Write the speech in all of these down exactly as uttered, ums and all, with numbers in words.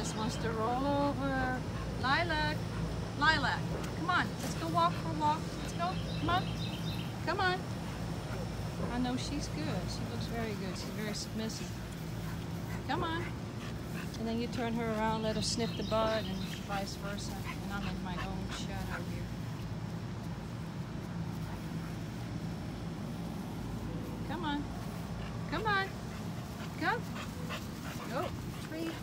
just wants to roll over. Lilac, Lilac, come on, let's go walk for a walk. Let's go, come on, come on. I know she's good. She looks very good. She's very submissive. Come on. And then you turn her around, let her sniff the bud, and vice versa. And I'm in my own shadow here. Come on. Come on. Come. Go. Free.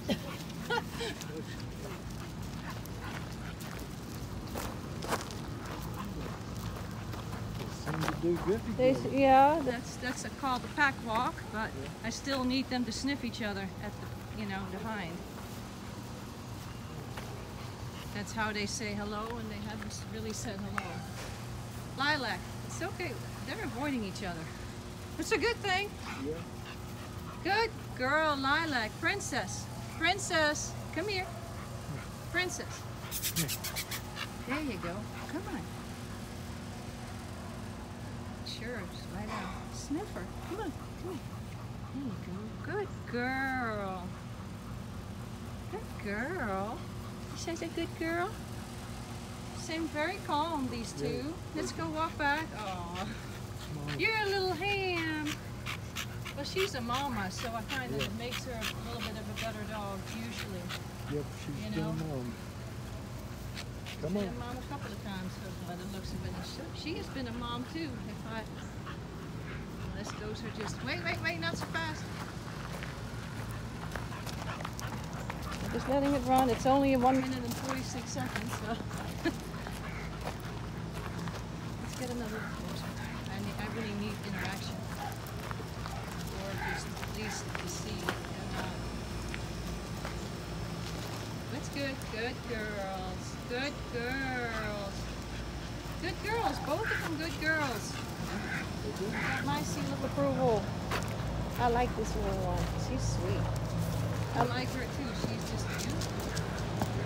Seem to do good They, together. yeah, that's that's a, called the pack walk, but yeah. I still need them to sniff each other at the, you know, the hind. That's how they say hello, and they haven't really said hello. Lilac, it's okay. They're avoiding each other. It's a good thing. Yeah. Good girl, Lilac. Princess. Princess. Come here. Princess. There you go. Come on. Sure, just lie down. Sniffer. Come on. Come on. There you go. Good girl. Good girl. She says a good girl. Seem very calm, these two. Yeah. Let's go walk back. Oh, you're a little ham. Well, she's a mama, so I find that yeah. it makes her a little bit of a better dog, usually. Yep, she's you been know? a mom. Come She's on. been a mom a couple of times, so by the looks of it. She has been a mom, too. If I... Unless those are just... Wait, wait, wait, not so fast. I'm just letting it run. It's only one minute and forty-six seconds, so... Let's get another closer. I, need, I really need interaction. Or just at least to see. And, uh, that's good. Good girls. Good girls. Good girls. Both of them good girls. Got my seal of approval. I like this little one. She's sweet. I like her too. She's just beautiful.